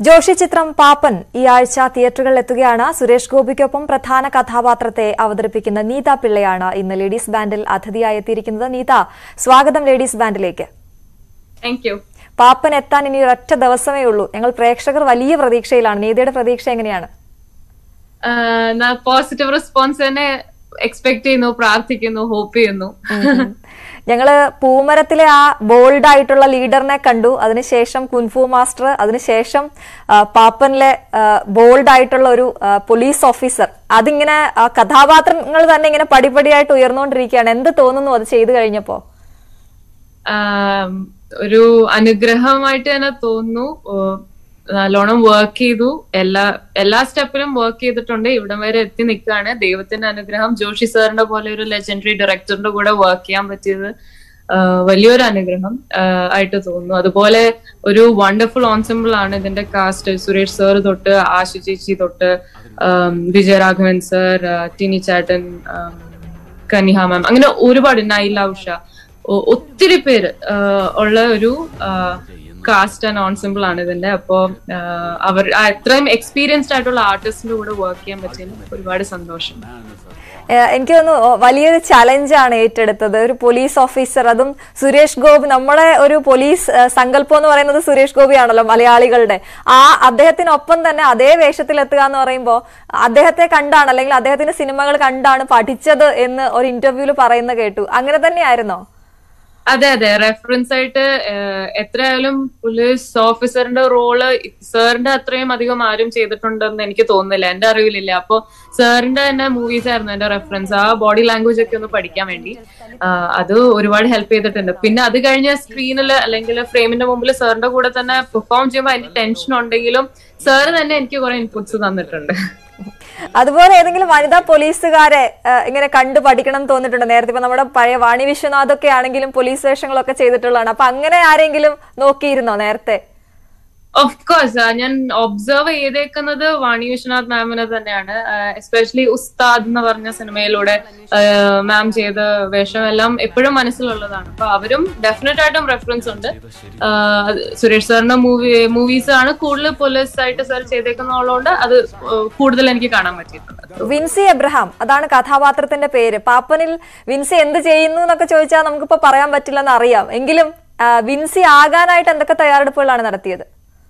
ജോഷി ചിത്രം പാപ്പൻ ഈ ആഴ്ച തിയേറ്ററുകളിൽ എത്തുകയാണ്. സുരേഷ് ഗോപിക്കൊപ്പം പ്രധാന കഥാപാത്രത്തെ അവതരിപ്പിക്കുന്ന നീത പിള്ളയാണ് ഇന്ന് ലേഡീസ് ബാൻഡിൽ അതിഥിയായി എത്തിയിരിക്കുന്നത്. നീത, സ്വാഗതം ലേഡീസ് ബാൻഡിലേക്ക്. പാപ്പൻ എത്താൻ ഇനി ഒരൊറ്റ ദിവസമേ ഉള്ളൂ. ഞങ്ങൾ പ്രേക്ഷകർ വലിയ പ്രതീക്ഷയിലാണ്. നീതയുടെ പ്രതീക്ഷ എങ്ങനെയാണ്? പോസിറ്റീവ് റെസ്പോൺസ് തന്നെ എക്സ്പെക്ട് ചെയ്യുന്നു, പ്രാർത്ഥിക്കുന്നു, ഹോപ്പ് ചെയ്യുന്നു. ഞങ്ങള് പൂമരത്തിലെ ആ ബോൾഡ് ആയിട്ടുള്ള ലീഡറിനെ കണ്ടു, അതിനുശേഷം കുൻഫു മാസ്റ്റർ, അതിനുശേഷം പാപ്പനിലെ ബോൾഡ് ആയിട്ടുള്ള ഒരു പോലീസ് ഓഫീസർ. അതിങ്ങനെ കഥാപാത്രങ്ങൾ തന്നെ ഇങ്ങനെ പടിപടിയായിട്ട് ഉയർന്നുകൊണ്ടിരിക്കുകയാണ്. എന്ത് തോന്നുന്നു അത് ചെയ്തു കഴിഞ്ഞപ്പോ? ഒരു അനുഗ്രഹമായിട്ട് തന്നെ തോന്നുന്നു. നല്ലോണം വർക്ക് ചെയ്തു, എല്ലാ സ്റ്റെപ്പിലും വർക്ക് ചെയ്തിട്ടുണ്ട്. ഇവിടം വരെ എത്തി നിൽക്കുകയാണ്. ദൈവത്തിന്റെ അനുഗ്രഹം. ജോഷി സാറിന്റെ പോലെ ഒരു ലെജൻഡറി ഡയറക്ടറിന്റെ കൂടെ വർക്ക് ചെയ്യാൻ പറ്റിയത് വലിയൊരു അനുഗ്രഹം ആയിട്ട് തോന്നുന്നു. അതുപോലെ ഒരു വണ്ടർഫുൾ ഓൺസെമ്പിൾ ആണ് ഇതിന്റെ കാസ്റ്റ്. സുരേഷ് സാർ തൊട്ട് ആശു ചേച്ചി തൊട്ട് വിജയരാഘവൻ സർ, ടിനി ചാട്ടൻ, കനിഹ മാം, അങ്ങനെ ഒരുപാട്, നൈല ഉഷ, ഒത്തിരി പേര് ഉള്ള ഒരു കാസ്റ്റ് ആൻഡ് ഓൺസിമ്പിൾ ആണ് ഇതിന്റെ. അപ്പോ അവർ അത്രയും എക്സ്പീരിയൻസ്ഡ് ആയിട്ടുള്ള ആർട്ടിസ്റ്റിന്റെ കൂടെ വർക്ക് ചെയ്യാൻ പറ്റിയതിൽ ഒരുപാട് സന്തോഷം. എനിക്ക് തോന്നുന്നു വലിയൊരു ചലഞ്ചാണ് ഏറ്റെടുത്തത്. ഒരു പോലീസ് ഓഫീസർ, അതും സുരേഷ് ഗോപി. നമ്മുടെ ഒരു പോലീസ് സങ്കല്പം എന്ന് പറയുന്നത് സുരേഷ് ഗോപിയാണല്ലോ മലയാളികളുടെ. അദ്ദേഹത്തിനൊപ്പം തന്നെ അതേ വേഷത്തിലെത്തുക എന്ന് പറയുമ്പോൾ അദ്ദേഹത്തെ കണ്ടാണ്, അല്ലെങ്കിൽ അദ്ദേഹത്തിന്റെ സിനിമകൾ കണ്ടാണ് പഠിച്ചത് എന്ന് ഒരു ഇന്റർവ്യൂല് പറയുന്ന കേട്ടു. അങ്ങനെ തന്നെയായിരുന്നോ? അതെ, റെഫറൻസ് ആയിട്ട് എത്രയായാലും പോലീസ് ഓഫീസറിന്റെ റോള് സാറിന്റെ അത്രയും അധികം ആരും ചെയ്തിട്ടുണ്ടെന്ന് എനിക്ക് തോന്നുന്നില്ല, എന്റെ അറിവിലില്ല. അപ്പൊ സാറിന്റെ തന്നെ മൂവീസ് ആയിരുന്നു എന്റെ റെഫറൻസ്. ആ ബോഡി ലാംഗ്വേജ് ഒക്കെ ഒന്ന് പഠിക്കാൻ വേണ്ടി അത് ഒരുപാട് ഹെൽപ്പ് ചെയ്തിട്ടുണ്ട്. പിന്നെ അത് കഴിഞ്ഞ സ്ക്രീനിൽ അല്ലെങ്കിൽ ഫ്രെയിമിന്റെ മുമ്പിൽ സാറിന്റെ കൂടെ തന്നെ പെർഫോം ചെയ്യുമ്പോൾ അതിന്റെ ടെൻഷൻ ഉണ്ടെങ്കിലും സാറ് തന്നെ എനിക്ക് കുറെ ഇൻപുട്സ് തന്നിട്ടുണ്ട്. അതുപോലെ ഏതെങ്കിലും വനിതാ പോലീസുകാരെ ഇങ്ങനെ കണ്ടു പഠിക്കണം എന്ന് തോന്നിയിട്ടുണ്ട്? നേരത്തെ ഇപ്പൊ നമ്മുടെ പഴയ വാണി വിശ്വനാഥ് ഒക്കെ ആണെങ്കിലും പോലീസ് വേഷങ്ങളൊക്കെ ചെയ്തിട്ടുള്ളതാണ്. അപ്പൊ അങ്ങനെ ആരെങ്കിലും നോക്കിയിരുന്നോ നേരത്തെ? ഓഫ് കോഴ്സ്, ഞാൻ ഒബ്സർവ് ചെയ്തേക്കുന്നത് വാണി വിശ്വനാഥ് മാമിനെ തന്നെയാണ്. എസ്പെഷ്യലി ഉസ്താദ് എന്ന് പറഞ്ഞ സിനിമയിലൂടെ മാം ചെയ്ത വേഷം എല്ലാം എപ്പോഴും മനസ്സിലുള്ളതാണ്. അപ്പൊ അവരും ഡെഫിനറ്റ് ആയിട്ടും റെഫറൻസ് ഉണ്ട്. സുരേഷ് സാറിന്റെ മൂവീസ് ആണ് കൂടുതൽ പോലീസ് ആയിട്ട് സാർ ചെയ്തേക്കുന്നതുകൊണ്ട് അത് കൂടുതൽ എനിക്ക് കാണാൻ പറ്റിയിട്ടുണ്ട്. വിൻസി എബ്രഹാം, അതാണ് കഥാപാത്രത്തിന്റെ പേര്. പാപ്പനിൽ വിൻസി എന്ത് ചെയ്യുന്നു എന്നൊക്കെ ചോദിച്ചാൽ നമുക്കിപ്പോ പറയാൻ പറ്റില്ലെന്ന് അറിയാം. എങ്കിലും വിൻസി ആകാനായിട്ട് എന്തൊക്കെ തയ്യാറെടുപ്പുകളാണ് നടത്തിയത്?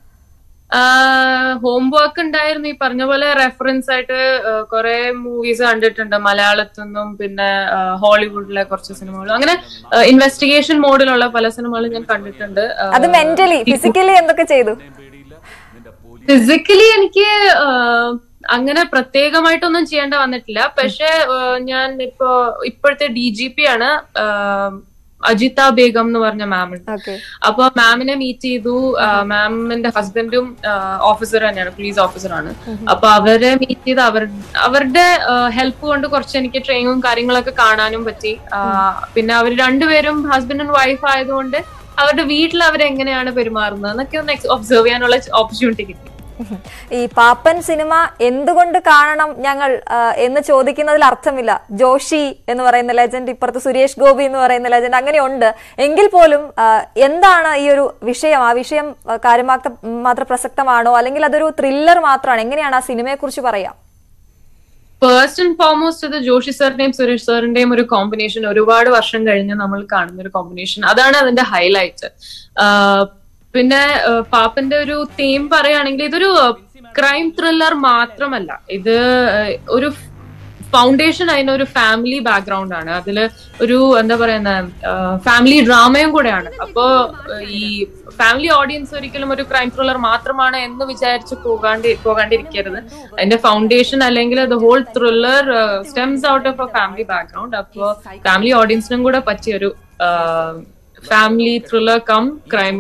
ഹോംവർക്ക് ഉണ്ടായിരുന്നു. ഈ പറഞ്ഞ പോലെ റെഫറൻസ് ആയിട്ട് കുറെ മൂവീസ് കണ്ടിട്ടുണ്ട്, മലയാളത്തിൽ നിന്നും പിന്നെ ഹോളിവുഡിലെ കുറച്ച് സിനിമകളും, അങ്ങനെ ഇൻവെസ്റ്റിഗേഷൻ മോഡിലുള്ള പല സിനിമകളും ഞാൻ കണ്ടിട്ടുണ്ട്. അത് മെന്റലി, ഫിസിക്കലി എന്തൊക്കെ ചെയ്തു? ഫിസിക്കലി എനിക്ക് അങ്ങനെ പ്രത്യേകമായിട്ടൊന്നും ചെയ്യേണ്ട വന്നിട്ടില്ല. പക്ഷെ ഞാൻ ഇപ്പോഴത്തെ DGP ആണ് അജിത ബേഗം എന്ന് പറഞ്ഞ മാമുണ്ട്. അപ്പൊ മാമിനെ മീറ്റ് ചെയ്തു. മാമിന്റെ ഹസ്ബൻഡും ഓഫീസർ തന്നെയാണ്, പോലീസ് ഓഫീസറാണ്. അപ്പൊ അവരെ മീറ്റ് ചെയ്ത് അവരുടെ ഹെൽപ്പ് കൊണ്ട് കുറച്ച് എനിക്ക് ട്രെയിനിങ്ങും കാര്യങ്ങളൊക്കെ കാണാനും പറ്റി. പിന്നെ അവർ രണ്ടുപേരും ഹസ്ബൻഡ് ആൻഡ് വൈഫ് ആയതുകൊണ്ട് അവരുടെ വീട്ടിൽ അവരെങ്ങനെയാണ് പെരുമാറുന്നത് എന്നൊക്കെ ഒന്ന് ഒബ്സർവ് ചെയ്യാനുള്ള ഓപ്പർച്യൂണിറ്റി കിട്ടി. ഈ പാപ്പൻ സിനിമ എന്തുകൊണ്ട് കാണണം ഞങ്ങൾ എന്ന് ചോദിക്കുന്നതിൽ അർത്ഥമില്ല. ജോഷി എന്ന് പറയുന്ന ലെജൻഡ്, ഇപ്പുറത്ത് സുരേഷ് ഗോപി എന്ന് പറയുന്ന ലെജൻഡ്, അങ്ങനെയുണ്ട്. എങ്കിൽ പോലും എന്താണ് ഈ ഒരു വിഷയം? ആ വിഷയം മാത്രം പ്രസക്തമാണോ, അല്ലെങ്കിൽ അതൊരു ത്രില്ലർ മാത്രമാണ്? എങ്ങനെയാണ് ആ സിനിമയെ കുറിച്ച് പറയാം? ഫസ്റ്റ് ആൻഡ് ഫോർമോസ്റ്റ് ഇത് ജോഷി സാറിന്റെയും സുരേഷ് സാറിന്റെയും ഒരു കോമ്പിനേഷൻ. ഒരുപാട് വർഷം കഴിഞ്ഞ് നമ്മൾ കാണുന്ന ഒരു കോമ്പിനേഷൻ, അതാണ് അതിന്റെ ഹൈലൈറ്റ്. പിന്നെ പാപ്പന്റെ ഒരു തീം പറയുകയാണെങ്കിൽ ഇതൊരു ക്രൈം ത്രില്ലർ മാത്രമല്ല, ഇത് ഒരു ഫൗണ്ടേഷൻ അതിനൊരു ഫാമിലി ബാക്ക്ഗ്രൗണ്ട് ആണ്. അതില് ഒരു എന്താ പറയുന്ന ഫാമിലി ഡ്രാമയും കൂടെയാണ്. അപ്പോ ഈ ഫാമിലി ഓഡിയൻസ് ഒരിക്കലും ഒരു ക്രൈം ത്രില്ലർ മാത്രമാണ് എന്ന് വിചാരിച്ച് പോകാണ്ടിരിക്കരുത്. അതിന്റെ ഫൗണ്ടേഷൻ അല്ലെങ്കിൽ the whole thriller stems out of a family background. അപ്പോ ഫാമിലി ഓഡിയൻസിനും കൂടെ പറ്റിയൊരു family thriller come crime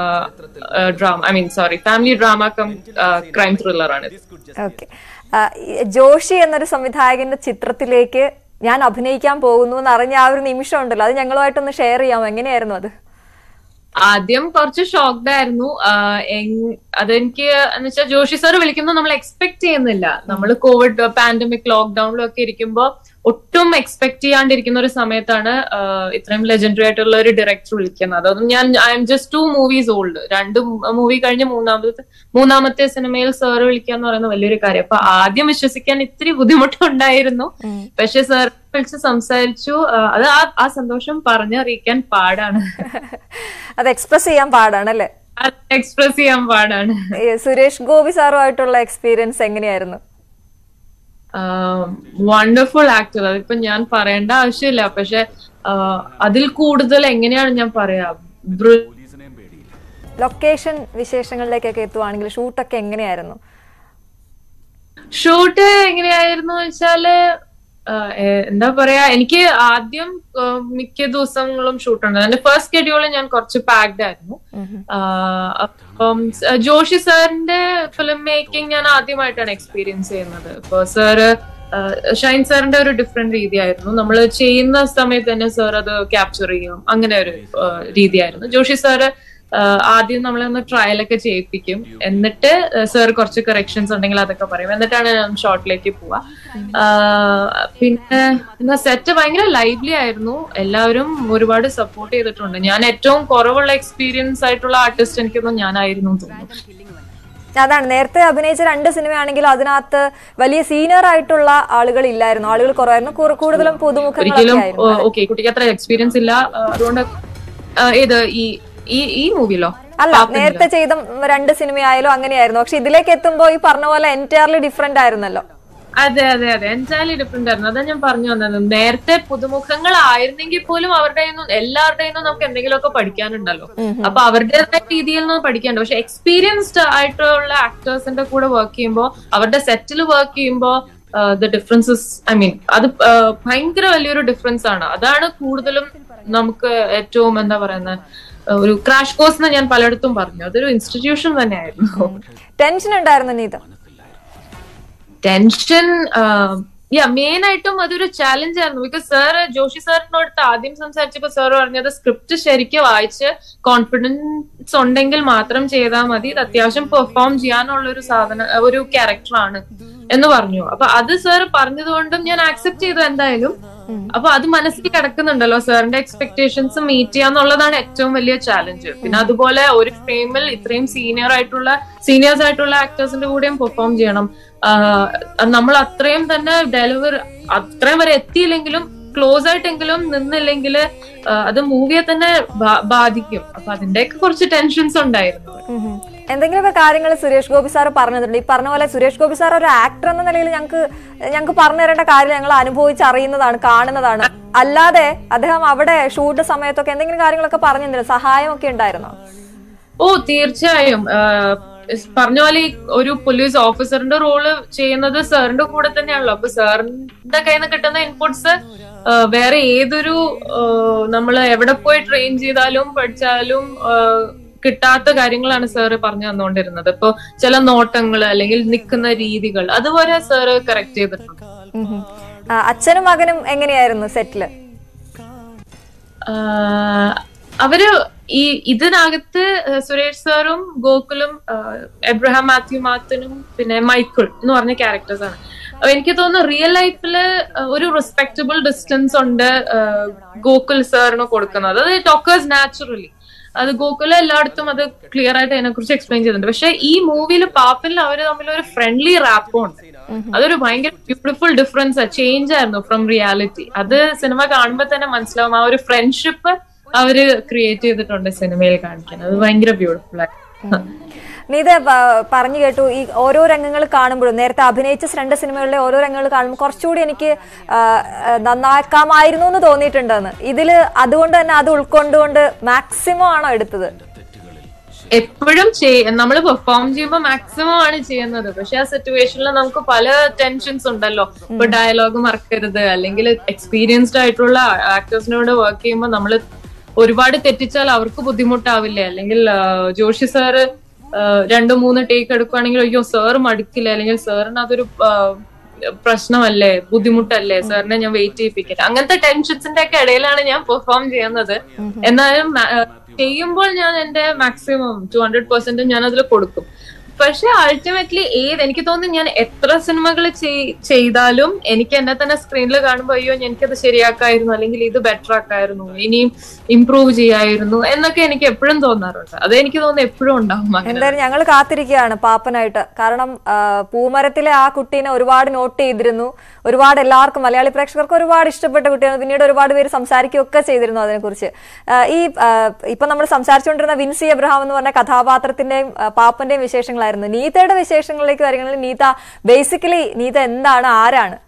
family drama come crime thriller ആണ്. ഓക്കെ, ജോഷി എന്നൊരു സംവിധായകന്റെ ചിത്രത്തിലേക്ക് ഞാൻ അഭിനയിക്കാൻ പോകുന്നു എന്ന് അറിഞ്ഞ ആ ഒരു നിമിഷം ഉണ്ടല്ലോ, അത് ഞങ്ങളുമായിട്ടൊന്ന് ഷെയർ ചെയ്യാമോ? എങ്ങനെയായിരുന്നു അത്? ആദ്യം കുറച്ച് ഷോക്ക്ഡ് ആയിരുന്നു. അതെനിക്ക് എന്ന് വെച്ചാൽ ജോഷി സാർ വിളിക്കുമ്പോൾ നമ്മൾ എക്സ്പെക്ട് ചെയ്യുന്നില്ല. നമ്മൾ കോവിഡ് പാൻഡമിക് ലോക്ക്ഡൌണിലും ഒക്കെ ഇരിക്കുമ്പോ ഒട്ടും എക്സ്പെക്ട് ചെയ്യാണ്ടിരിക്കുന്ന ഒരു സമയത്താണ് ഇത്രയും ലെജൻഡറി ആയിട്ടുള്ള ഒരു ഡയറക്ടർ വിളിക്കുന്നത്. അതും I am just 2 movies old. 2 movie കഴിഞ്ഞ് മൂന്നാമത്തെ സിനിമയിൽ സാറ് വിളിക്കുക എന്ന് പറയുന്നത് വലിയൊരു കാര്യം. അപ്പൊ ആദ്യം വിശ്വസിക്കാൻ ഇത്തിരി ബുദ്ധിമുട്ടുണ്ടായിരുന്നു. പക്ഷെ സാർ വിളിച്ച് സംസാരിച്ചു. അത് ആ സന്തോഷം പറഞ്ഞറിയിക്കാൻ പാടാണ്. അത് എക്സ്പ്രസ് ചെയ്യാൻ പാടാണ് അല്ലേ? എക്സ്പ്രസ് ചെയ്യാൻ പാടാണ്. സുരേഷ് ഗോപി സാറുമായിട്ടുള്ള എക്സ്പീരിയൻസ് എങ്ങനെയായിരുന്നു? Wonderful actor. അതിപ്പോ ഞാൻ പറയേണ്ട ആവശ്യമില്ല. പക്ഷെ അതിൽ കൂടുതൽ എങ്ങനെയാണ് ഞാൻ പറയാ, ലൊക്കേഷൻ വിശേഷങ്ങളിലേക്കൊക്കെ എത്തുവാണെങ്കിൽ ഷൂട്ടൊക്കെ എങ്ങനെയായിരുന്നു? ഷൂട്ട് എങ്ങനെയായിരുന്നു വെച്ചാല് എന്താ പറയാ, എനിക്ക് ആദ്യം മിക്ക ദിവസങ്ങളും ഷൂട്ടുണ്ട്. എന്റെ ഫസ്റ്റ് ഷെഡ്യൂള് ഞാൻ കുറച്ച് പാക്ഡ് ആയിരുന്നു. അപ്പം ജോഷി സാറിന്റെ ഫിലിം മേക്കിംഗ് ഞാൻ ആദ്യമായിട്ടാണ് എക്സ്പീരിയൻസ് ചെയ്യുന്നത്. ഇപ്പൊ സാറ് ഷൈൻ സാറിന്റെ ഒരു ഡിഫറെന്റ് രീതിയായിരുന്നു. നമ്മൾ ചെയ്യുന്ന സമയത്ത് തന്നെ സാർ അത് ക്യാപ്ചർ ചെയ്യും, അങ്ങനെ ഒരു രീതിയായിരുന്നു. ജോഷി സാറ് ആദ്യം നമ്മളെ ഒന്ന് ട്രയലൊക്കെ ചെയ്യിപ്പിക്കും, എന്നിട്ട് സാർ കുറച്ച് കറക്ഷൻസ് ഉണ്ടെങ്കിൽ അതൊക്കെ പറയും, എന്നിട്ടാണ് ഞാൻ ഷോട്ടിലേക്ക് പോവാ. പിന്നെ സെറ്റ് ഭയങ്കര ലൈവ്ലി ആയിരുന്നു. എല്ലാവരും ഒരുപാട് സപ്പോർട്ട് ചെയ്തിട്ടുണ്ട്. ഞാൻ ഏറ്റവും കുറവുള്ള എക്സ്പീരിയൻസ് ആയിട്ടുള്ള ആർട്ടിസ്റ്റ് എനിക്കൊന്നും ഞാനായിരുന്നു തോന്നുന്നു. അതാണ്, നേരത്തെ അഭിനയിച്ച 2 സിനിമയാണെങ്കിലും അതിനകത്ത് വലിയ സീനിയർ ആയിട്ടുള്ള ആളുകൾ ഇല്ലായിരുന്നു, ആളുകൾ കുറവായിരുന്നു, കൂടുതലും പുതുമുഖങ്ങളായിരുന്നു. ഓക്കെ, കുട്ടിക്ക് അത്ര എക്സ്പീരിയൻസ് ഇല്ല, അതുകൊണ്ട് ഏത് ഈ മൂവിയിലോ അല്ല, നേരത്തെ ചെയ്ത 2 സിനിമയായാലും അങ്ങനെയായിരുന്നു. പക്ഷെ ഇതിലേക്ക് എത്തുമ്പോ ഈ പറഞ്ഞ പോലെ എൻറ്റയർലി ഡിഫറെന്റ് ആയിരുന്നല്ലോ. അതെ, എൻറ്റയർലി ഡിഫറെന്റ് ആയിരുന്നു. അതാ ഞാൻ പറഞ്ഞു വന്നത്. നേരത്തെ പുതുമുഖങ്ങളായിരുന്നെങ്കിൽ പോലും എല്ലാവരുടെയും നമുക്ക് എന്തെങ്കിലുമൊക്കെ പഠിക്കാനുണ്ടല്ലോ. അപ്പൊ അവരുടേതായ രീതിയിൽ നിന്ന് പഠിക്കാനുണ്ട്. പക്ഷെ എക്സ്പീരിയൻസ്ഡ് ആയിട്ടുള്ള ആക്ടേഴ്സിന്റെ കൂടെ വർക്ക് ചെയ്യുമ്പോൾ, അവരുടെ സെറ്റിൽ വർക്ക് ചെയ്യുമ്പോൾ ദ ഡിഫറൻസസ്, ഐ മീൻ അത് ഭയങ്കര വലിയൊരു ഡിഫറൻസ് ആണ്. അതാണ് കൂടുതലും നമുക്ക് ഏറ്റവും എന്താ പറയുന്നത്, ഒരു ക്രാഷ് കോഴ്സ് എന്ന് ഞാൻ പലയിടത്തും പറഞ്ഞു. അതൊരു ഇൻസ്റ്റിറ്റ്യൂഷൻ തന്നെയായിരുന്നു. ടെൻഷൻ ഉണ്ടായിരുന്നു നീത? ടെൻഷൻ മെയിൻ ആയിട്ടും അതൊരു ചാലഞ്ച് ആയിരുന്നു. ബിക്കോസ് സാർ ജോഷി സാറിനോട് ആദ്യം സംസാരിച്ചപ്പോ സാർ പറഞ്ഞത് സ്ക്രിപ്റ്റ് ശരിക്കും വായിച്ച് കോൺഫിഡൻസ് ഉണ്ടെങ്കിൽ മാത്രം ചെയ്താൽ മതി, ഇത് അത്യാവശ്യം പെർഫോം ചെയ്യാനുള്ള ഒരു ക്യാരക്ടറാണ് എന്ന് പറഞ്ഞു. അപ്പൊ അത് സാർ പറഞ്ഞതുകൊണ്ടും ഞാൻ ആക്സെപ്റ്റ് ചെയ്തു എന്തായാലും. അപ്പൊ അത് മനസ്സിൽ കിടക്കുന്നുണ്ടല്ലോ, സാറിന്റെ എക്സ്പെക്ടേഷൻസ് മീറ്റ് ചെയ്യാന്നുള്ളതാണ് ഏറ്റവും വലിയ ചാലഞ്ച്. പിന്നെ അതുപോലെ ഒരു ഫ്രെയിമിൽ ഇത്രയും സീനിയേഴ്സ് ആയിട്ടുള്ള ആക്ടേഴ്സിന്റെ കൂടെയും പെർഫോം ചെയ്യണം. നമ്മൾ അത്രയും തന്നെ അത്രയും വരെ എത്തിയില്ലെങ്കിലും ക്ലോസ് ആയിട്ടെങ്കിലും നിന്നില്ലെങ്കിൽ അത് മൂവിയെ തന്നെ ബാധിക്കും. അപ്പൊ അതിന്റെയൊക്കെ കുറച്ച് ടെൻഷൻസ് ഉണ്ടായിരുന്നു. എന്തെങ്കിലുമൊക്കെ കാര്യങ്ങൾ സുരേഷ് ഗോപി സാർ പറഞ്ഞിട്ടുണ്ട്? ഈ പറഞ്ഞ പോലെ സുരേഷ് ഗോപി സാർ ഒരു ആക്ടർ എന്ന നിലയിൽ ഞങ്ങൾക്ക് പറഞ്ഞു തരേണ്ട കാര്യം ഞങ്ങൾ അനുഭവിച്ചറിയുന്നതാണ്, കാണുന്നതാണ്. അല്ലാതെ അദ്ദേഹം അവിടെ ഷൂട്ട് സമയത്തൊക്കെ എന്തെങ്കിലും കാര്യങ്ങളൊക്കെ പറഞ്ഞിരുന്നില്ല, സഹായമൊക്കെ ഉണ്ടായിരുന്നോ? ഓ, തീർച്ചയായും. പറഞ്ഞ പോലെ ഒരു പോലീസ് ഓഫീസറിന്റെ റോള് ചെയ്യുന്നത് സാറിന്റെ കൂടെ തന്നെയാണല്ലോ. അപ്പൊ സാറിന്റെ കയ്യിൽ നിന്ന് കിട്ടുന്ന ഇൻപുട്സ് വേറെ ഏതൊരു നമ്മൾ എവിടെ പോയി ട്രെയിൻ ചെയ്താലും പഠിച്ചാലും കിട്ടാത്ത കാര്യങ്ങളാണ് സാറ് പറഞ്ഞു തന്നുകൊണ്ടിരുന്നത്. ഇപ്പൊ ചില നോട്ടങ്ങൾ അല്ലെങ്കിൽ നിൽക്കുന്ന രീതികൾ അതുപോലെ സാറ് കറക്റ്റ് ചെയ്തിട്ടുണ്ട്. അച്ഛനും മകനും എങ്ങനെയായിരുന്നു സെറ്റില്? അവര് ഇതിനകത്ത് സുരേഷ് സാറും ഗോകുലും എബ്രഹാം മാത്യു മാത്തനും പിന്നെ മൈക്കിൾ എന്ന് പറഞ്ഞ ക്യാരക്ടേഴ്സ് ആണ്. എനിക്ക് തോന്നുന്നു റിയൽ ലൈഫില് ഒരു റെസ്പെക്റ്റബിൾ ഡിസ്റ്റൻസ് ഉണ്ട് ഗോകുൽ സാറിന് കൊടുക്കുന്നത്. അത് ടോക്കേഴ്സ് നാച്ചുറലി. അത് ഗോകുല എല്ലായിടത്തും അത് ക്ലിയർ ആയിട്ട് അതിനെ കുറിച്ച് എക്സ്പ്ലെയിൻ ചെയ്തിട്ടുണ്ട്. പക്ഷെ ഈ മൂവിയിൽ പാപ്പനിൽ അവര് തമ്മിൽ ഒരു ഫ്രണ്ട്ലി റാപ്പും ഉണ്ട്. അതൊരു ഭയങ്കര ബ്യൂട്ടിഫുൾ ഡിഫറൻസ്, ചേഞ്ച് ആയിരുന്നു ഫ്രം റിയാലിറ്റി. അത് സിനിമ കാണുമ്പോൾ തന്നെ മനസ്സിലാവും. ആ ഒരു ഫ്രണ്ട്ഷിപ്പ് അവര് ക്രിയേറ്റ് ചെയ്തിട്ടുണ്ട് സിനിമയിൽ കാണിക്കാൻ. അത് ഭയങ്കര ബ്യൂട്ടിഫുൾ ആയി. നീത പറഞ്ഞു കേട്ടു, ഈ ഓരോ രംഗങ്ങൾ കാണുമ്പോഴും നേരത്തെ അഭിനയിച്ച 2 സിനിമകളിലെ ഓരോ രംഗങ്ങൾ കാണുമ്പോൾ കുറച്ചുകൂടി എനിക്ക് നന്നാക്കാമായിരുന്നു എന്ന് തോന്നിയിട്ടുണ്ടെന്ന്. ഇതില് അതുകൊണ്ട് തന്നെ അത് ഉൾക്കൊണ്ടുകൊണ്ട് മാക്സിമം ആണോ എടുത്തത്? എപ്പോഴും നമ്മൾ പെർഫോം ചെയ്യുമ്പോൾ മാക്സിമം ആണ് ചെയ്യുന്നത്. പക്ഷെ ആ സിറ്റുവേഷനിൽ നമുക്ക് പല ടെൻഷൻസ് ഉണ്ടല്ലോ. ഇപ്പൊ ഡയലോഗ് മറക്കരുത്, അല്ലെങ്കിൽ എക്സ്പീരിയൻസ്ഡ് ആയിട്ടുള്ള ആക്ടേഴ്സിനോട് വർക്ക് ചെയ്യുമ്പോൾ നമ്മൾ ഒരുപാട് തെറ്റിച്ചാൽ അവർക്ക് ബുദ്ധിമുട്ടാവില്ലേ? അല്ലെങ്കിൽ ജോഷി സാറ് 2-3 ടേക്ക് എടുക്കുകയാണെങ്കിൽ അയ്യോ സാർ മടുക്കില്ലേ, അല്ലെങ്കിൽ സാറിന് അതൊരു പ്രശ്നമല്ലേ, ബുദ്ധിമുട്ടല്ലേ, സാറിനെ ഞാൻ വെയിറ്റ് ചെയ്യിപ്പിക്കട്ടെ, അങ്ങനത്തെ ടെൻഷൻസിന്റെ ഒക്കെ ഇടയിലാണ് ഞാൻ പെർഫോം ചെയ്യുന്നത്. എന്നാലും ചെയ്യുമ്പോൾ ഞാൻ എന്റെ മാക്സിമം 200% ഞാൻ അതിൽ കൊടുക്കും. പക്ഷെ അൾട്ടിമേറ്റ്ലി എനിക്ക് തോന്നുന്നു ഞാൻ എത്ര സിനിമകൾ ചെയ്താലും എനിക്ക് എന്നെ തന്നെ സ്ക്രീനിൽ കാണുമ്പോ അയ്യോ എനിക്കത് ശരിയാക്കായിരുന്നു, അല്ലെങ്കിൽ ഇത് ബെറ്റർ ആക്കായിരുന്നു, ഇനിയും ഇംപ്രൂവ് ചെയ്യായിരുന്നു എന്നൊക്കെ എനിക്ക് എപ്പോഴും തോന്നാറുണ്ട്. അത് എനിക്ക് തോന്നുന്നു എപ്പോഴും ഉണ്ടാവും. എന്തായാലും ഞങ്ങൾ കാത്തിരിക്കുകയാണ് പാപ്പനായിട്ട്. കാരണം പൂമരത്തിലെ ആ കുട്ടീനെ ഒരുപാട് നോട്ട് ചെയ്തിരുന്നു, ഒരുപാട് എല്ലാവർക്കും മലയാളി പ്രേക്ഷകർക്ക് ഒരുപാട് ഇഷ്ടപ്പെട്ട കുട്ടിയാണ്. പിന്നീട് ഒരുപാട് പേര് സംസാരിക്കുകയൊക്കെ ചെയ്തിരുന്നു അതിനെക്കുറിച്ച്. ഈ ഇപ്പൊ നമ്മൾ സംസാരിച്ചുകൊണ്ടിരുന്ന വിൻസി എബ്രഹാം എന്ന് പറഞ്ഞ കഥാപാത്രത്തിന്റെയും പാപ്പന്റെയും വിശേഷങ്ങളായിരുന്നു. നീതയുടെ വിശേഷങ്ങളിലേക്ക് വരികയാണെങ്കിൽ നീത ബേസിക്കലി നീത എന്താണ്, ആരാണ്?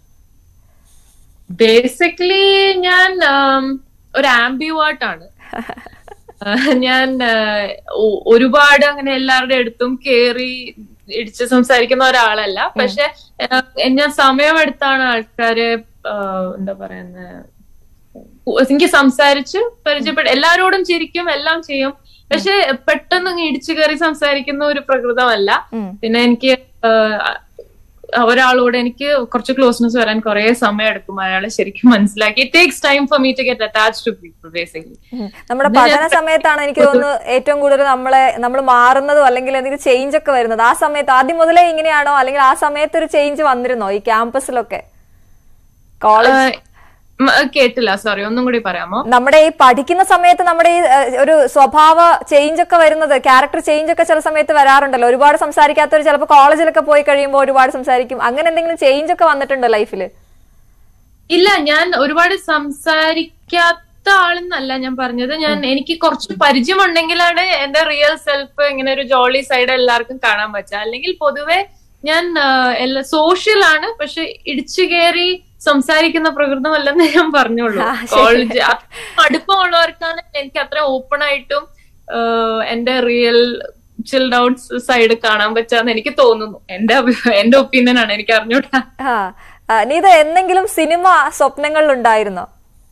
ബേസിക്കലി ഞാൻ ഒരു ആംബിവേർട്ടാണ്. ഞാൻ ഒരുപാട് അങ്ങനെ എല്ലാവരുടെ അടുത്തും കേറി ഇടിച്ച് സംസാരിക്കുന്ന ഒരാളല്ല. പക്ഷെ ഞാൻ സമയമെടുത്താണ് ആൾക്കാരെ എന്താ പറയുന്ന എനിക്ക് സംസാരിച്ച് പരിചയപ്പെട്ട് എല്ലാരോടും ചിരിക്കും, എല്ലാം ചെയ്യും. പക്ഷെ പെട്ടെന്ന് ഇടിച്ചു കയറി സംസാരിക്കുന്ന ഒരു പ്രകൃതമല്ല. പിന്നെ എനിക്ക് ഒരാളോട് എനിക്ക് കുറച്ച് ക്ലോസ്നെസ് വരാൻ കുറെ സമയം എടുക്കും അയാളെ ശരിക്കും മനസ്സിലാക്കി. It takes time for me to get attached to people basically. നമ്മുടെ പഠന സമയത്താണ് എനിക്ക് തോന്നുന്നു ഏറ്റവും കൂടുതൽ നമ്മൾ മാറുന്നതും അല്ലെങ്കിൽ എന്തെങ്കിലും ചേഞ്ച് ഒക്കെ വരുന്നത്. ആ സമയത്ത് ആദ്യം മുതലേ ഇങ്ങനെയാണോ, അല്ലെങ്കിൽ ആ സമയത്ത് ഒരു ചേഞ്ച് വന്നിരുന്നോ ഈ ക്യാമ്പസിലൊക്കെ? കോളേജ് കേട്ടില്ല, സോറി, ഒന്നും കൂടി പറയാമോ? നമ്മുടെ ഈ പഠിക്കുന്ന സമയത്ത് നമ്മുടെ ഈ ഒരു സ്വഭാവ ചേഞ്ച് ഒക്കെ വരുന്നത്, ക്യാരക്ടർ ചേഞ്ച് ഒക്കെ ചില സമയത്ത് വരാറുണ്ടല്ലോ. ഒരുപാട് സംസാരിക്കാത്തവർ ചിലപ്പോൾ കോളേജിലൊക്കെ പോയി കഴിയുമ്പോൾ ഒരുപാട് സംസാരിക്കും. അങ്ങനെ എന്തെങ്കിലും ചേഞ്ച് ഒക്കെ വന്നിട്ടുണ്ടോ ലൈഫിൽ? ഇല്ല, ഞാൻ ഒരുപാട് സംസാരിക്കാത്ത ആളെന്നല്ല ഞാൻ പറഞ്ഞത്. എനിക്ക് കുറച്ച് പരിചയമുണ്ടെങ്കിലാണ് എന്റെ റിയൽ സെൽഫ് ഇങ്ങനെ ഒരു ജോളി സൈഡ് എല്ലാവർക്കും കാണാൻ പറ്റുക. അല്ലെങ്കിൽ പൊതുവെ ഞാൻ സോഷ്യൽ ആണ്, പക്ഷെ ഇടിച്ചു കയറി സംസാരിക്കുന്ന പ്രകൃതമല്ലെന്ന് ഞാൻ പറഞ്ഞോളൂ. കോളേജ് അടുപ്പമുള്ളവർക്കാണ് എനിക്ക് അത്ര ഓപ്പൺ ആയിട്ടും എന്റെ റിയൽ ചിൽഡ് ഔട്ട് സൈഡ് കാണാൻ പറ്റാന്ന് എനിക്ക് തോന്നുന്നു. എന്റെ ഒപ്പീനിയൻ ആണ്, എനിക്ക് അറിഞ്ഞൂടാ. നീത എന്തെങ്കിലും സിനിമ സ്വപ്നങ്ങളിൽ ഉണ്ടായിരുന്നോ?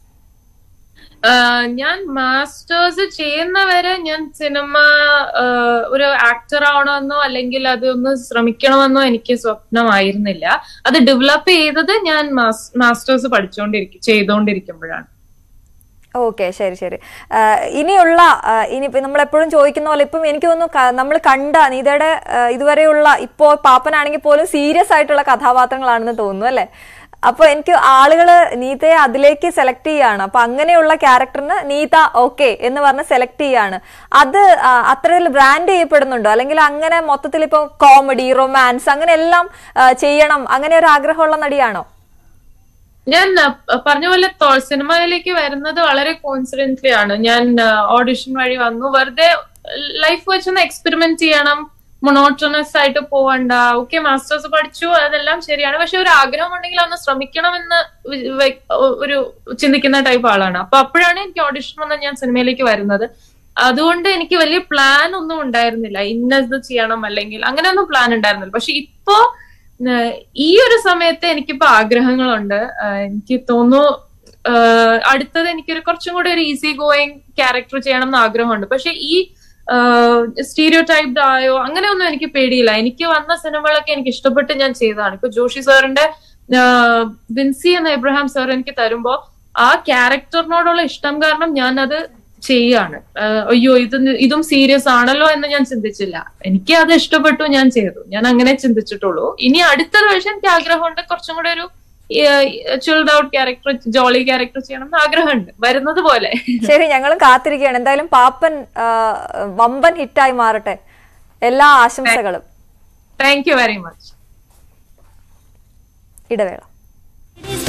ഞാൻ മാസ്റ്റേഴ്സ് ചെയ്യുന്നവരെ ഞാൻ സിനിമ ഒരു ആക്ടർ ആവണമെന്നോ അല്ലെങ്കിൽ അതൊന്ന് ശ്രമിക്കണമെന്നോ എനിക്ക് സ്വപ്നമായിരുന്നില്ല. അത് ഡെവലപ്പ് ചെയ്തത് ഞാൻ മാസ്റ്റേഴ്സ് ചെയ്തുകൊണ്ടിരിക്കുമ്പോഴാണ്. ഓക്കെ, ശരി ശരി. ഇനിയിപ്പോ നമ്മളെപ്പോഴും ചോദിക്കുന്ന പോലെ ഇപ്പം എനിക്ക് തോന്നുന്നു നമ്മൾ കണ്ട നീതയുടെ ഇതുവരെയുള്ള ഇപ്പോ പാപ്പനാണെങ്കിൽ പോലും സീരിയസ് ആയിട്ടുള്ള കഥാപാത്രങ്ങളാണെന്ന് തോന്നുന്നു അല്ലെ? അപ്പൊ എനിക്ക് ആളുകള് നീതയെ അതിലേക്ക് സെലക്ട് ചെയ്യാണ്. അപ്പൊ അങ്ങനെയുള്ള ക്യാരക്ടറിന് നീത ഓക്കെ എന്ന് പറഞ്ഞ് സെലക്ട് ചെയ്യാണ്. അത് അത്രയിൽ ബ്രാൻഡ് ചെയ്യപ്പെടുന്നുണ്ടോ, അല്ലെങ്കിൽ അങ്ങനെ മൊത്തത്തിൽ ഇപ്പൊ കോമഡി, റൊമാൻസ് അങ്ങനെ എല്ലാം ചെയ്യണം അങ്ങനെ ഒരു ആഗ്രഹമുള്ള നടിയാണോ? ഞാൻ പറഞ്ഞ പോലെ സിനിമയിലേക്ക് വരുന്നത് വളരെ കോയിൻസിഡന്റ്ലി ആണ്. ഞാൻ ഓഡിഷൻ വഴി വന്നു. വെറുതെ ലൈഫ് വെച്ചൊന്ന് എക്സ്പെരിമെന്റ് ചെയ്യണം, മൊണോട്ടണസ് ആയിട്ട് പോവണ്ട. ഓക്കെ, മാസ്റ്റേഴ്സ് പഠിച്ചു, അതെല്ലാം ശരിയാണ്, പക്ഷെ ഒരു ആഗ്രഹം ഉണ്ടെങ്കിൽ അന്ന് ശ്രമിക്കണമെന്ന് ഒരു ചിന്തിക്കുന്ന ടൈപ്പ് ആളാണ്. അപ്പൊ അപ്പോഴാണ് എനിക്ക് ഓഡിഷൻ വന്ന് ഞാൻ സിനിമയിലേക്ക് വരുന്നത്. അതുകൊണ്ട് എനിക്ക് വലിയ പ്ലാൻ ഒന്നും ഉണ്ടായിരുന്നില്ല, ഇന്നത് ചെയ്യണം അല്ലെങ്കിൽ അങ്ങനെയൊന്നും പ്ലാൻ ഉണ്ടായിരുന്നില്ല. പക്ഷെ ഇപ്പോ ഈ ഒരു സമയത്ത് എനിക്കിപ്പോ ആഗ്രഹങ്ങളുണ്ട്. എനിക്ക് തോന്നുന്നു അടുത്തത് എനിക്കൊരു കുറച്ചും കൂടി ഒരു ഈസി ഗോയിങ് ക്യാരക്ടർ ചെയ്യണം എന്ന് ആഗ്രഹമുണ്ട്. പക്ഷെ ഈ സ്റ്റീരിയോ ടൈപ്ഡ് ആയോ അങ്ങനെയൊന്നും എനിക്ക് പേടിയില്ല. എനിക്ക് വന്ന സിനിമകളൊക്കെ എനിക്ക് ഇഷ്ടപ്പെട്ട് ഞാൻ ചെയ്തതാണ്. ഇപ്പൊ ജോഷി സാറിന്റെ വിൻസി എന്ന എബ്രഹാം സാർ എനിക്ക് തരുമ്പോ ആ ക്യാരക്ടറിനോടുള്ള ഇഷ്ടം കാരണം ഞാൻ അത് ചെയ്യാണ്. അയ്യോ ഇതും സീരിയസ് ആണല്ലോ എന്ന് ഞാൻ ചിന്തിച്ചില്ല. എനിക്ക് അത് ഇഷ്ടപ്പെട്ടു, ഞാൻ ചെയ്തു. ഞാൻ അങ്ങനെ ചിന്തിച്ചിട്ടുള്ളൂ. ഇനി അടുത്ത പ്രാവശ്യം എനിക്ക് ആഗ്രഹമുണ്ട് കുറച്ചും കൂടെ ഒരു chilled out character, jolly character ചെയ്യണം എന്ന് ആഗ്രഹമുണ്ട് വരുന്നത് പോലെ. ശരി, ഞങ്ങളും കാത്തിരിക്കുകയാണ്. എന്തായാലും പാപ്പൻ വമ്പൻ ഹിറ്റായി മാറട്ടെ. എല്ലാ ആശംസകളും. Thank you very much. ഇടവേള.